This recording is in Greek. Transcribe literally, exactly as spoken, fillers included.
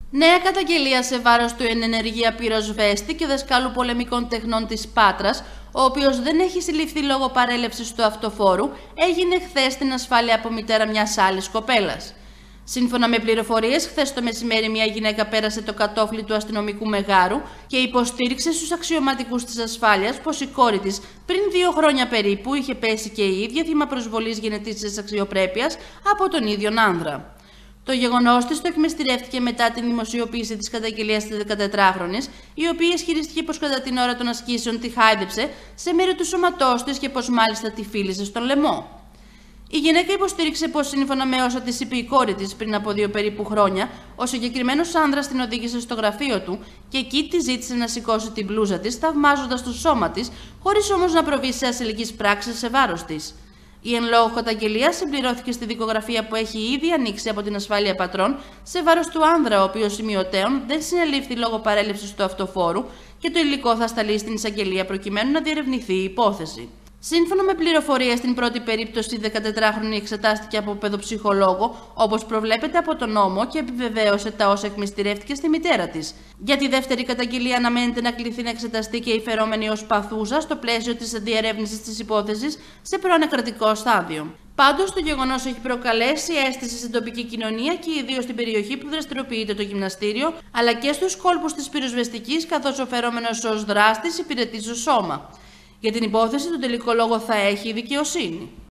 Νέα καταγγελία σε βάρος του εν ενεργεία πυροσβέστη και δασκάλου πολεμικών τεχνών της Πάτρας, ο οποίος δεν έχει συλληφθεί λόγω παρέλευσης του αυτοφόρου, έγινε χθες στην ασφάλεια από μητέρα μιας άλλης κοπέλας. Σύμφωνα με πληροφορίες, χθες το μεσημέρι μια γυναίκα πέρασε το κατόφλι του αστυνομικού μεγάρου και υποστήριξε στους αξιωματικούς της ασφάλειας πως η κόρη της πριν δύο χρόνια περίπου είχε πέσει και η ίδια θύμα προσβολής γενετήσιας αξιοπρέπειας από τον ίδιον άνδρα. Το γεγονός της το εκμυστηρεύτηκε μετά την δημοσιοποίηση της καταγγελίας της δεκατετράχρονης, η οποία ισχυριστηκε πως κατά την ώρα των ασκήσεων τη χάιδεψε σε μέρη του σώματός της και πως μάλιστα τη φίλησε στον λαιμό. Η γυναίκα υποστήριξε πως σύμφωνα με όσα της είπε η κόρη της πριν από δύο περίπου χρόνια, ο συγκεκριμένος άνδρας την οδήγησε στο γραφείο του και εκεί τη ζήτησε να σηκώσει την μπλούζα της, θαυμάζοντας το σώμα της, χωρίς όμως να προβεί σε ασυλικής πράξης σε βάρος της. Η εν λόγω καταγγελία συμπληρώθηκε στη δικογραφία που έχει ήδη ανοίξει από την ασφάλεια πατρών σε βάρος του άνδρα, ο οποίος σημειωτέων δεν συνελήφθη λόγω παρέλευσης του αυτοφόρου και το υλικό θα σταλεί στην εισαγγελία προκειμένου να διερευνηθεί η υπόθεση. Σύμφωνα με πληροφορίες, στην πρώτη περίπτωση η δεκατετράχρονη εξετάστηκε από παιδοψυχολόγο, όπως προβλέπεται από τον νόμο, και επιβεβαίωσε τα όσα εκμυστηρεύτηκε στη μητέρα της. Για τη δεύτερη καταγγελία αναμένεται να κληθεί να εξεταστεί και η φερόμενη ως παθούζα στο πλαίσιο της διερεύνησης της υπόθεσης σε προανακρατικό στάδιο. Πάντως, το γεγονός έχει προκαλέσει αίσθηση στην τοπική κοινωνία και ιδίως στην περιοχή που δραστηριοποιείται το γυμναστήριο, αλλά και στους κόλπους της πυροσβεστικής, καθώς ο φερόμενος ως δράστης υπηρετεί στο σώμα. Για την υπόθεση, τον τελικό λόγο θα έχει η δικαιοσύνη.